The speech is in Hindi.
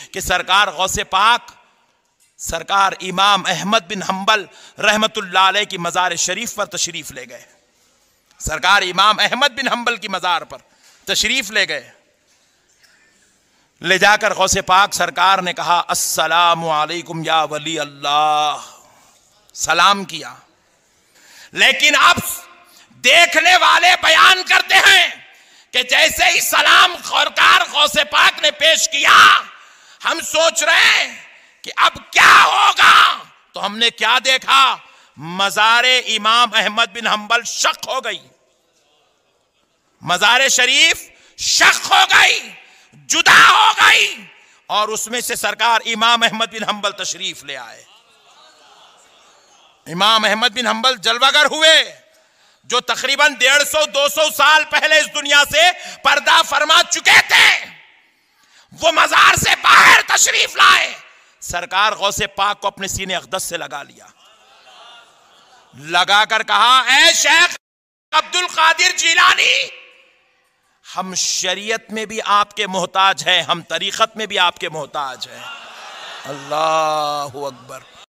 कि सरकार गौसे पाक सरकार इमाम अहमद बिन हंबल रहमतुल्लाह अलैह की मज़ार शरीफ पर तशरीफ ले गए। सरकार इमाम अहमद बिन हंबल की मज़ार पर तशरीफ ले गए। ले जाकर गौसे पाक सरकार ने कहा अस्सलामु अलैकुम या वली अल्लाह, सलाम किया। लेकिन अब देखने वाले बयान करते हैं कि जैसे ही सलाम सरकार गौसे पाक ने पेश किया, हम सोच रहे हैं कि अब क्या होगा, तो हमने क्या देखा, मज़ारे इमाम अहमद बिन हंबल शक हो गई, मज़ारे शरीफ शक हो गई, जुदा हो गई, और उसमें से सरकार इमाम अहमद बिन हंबल तशरीफ ले आए। इमाम अहमद बिन हंबल जलवागर हुए, जो तकरीबन 150-200 साल पहले इस दुनिया से पर्दा फरमा चुके थे, वो मजार से बाहर तशरीफ लाए। सरकार गौसे पाक को अपने सीने अक़दस से लगा लिया, लगाकर कहा, ऐ शेख अब्दुल कादिर जिलानी, हम शरीयत में भी आपके मोहताज हैं, हम तरीक़त में भी आपके मोहताज हैं। अल्लाहु अकबर।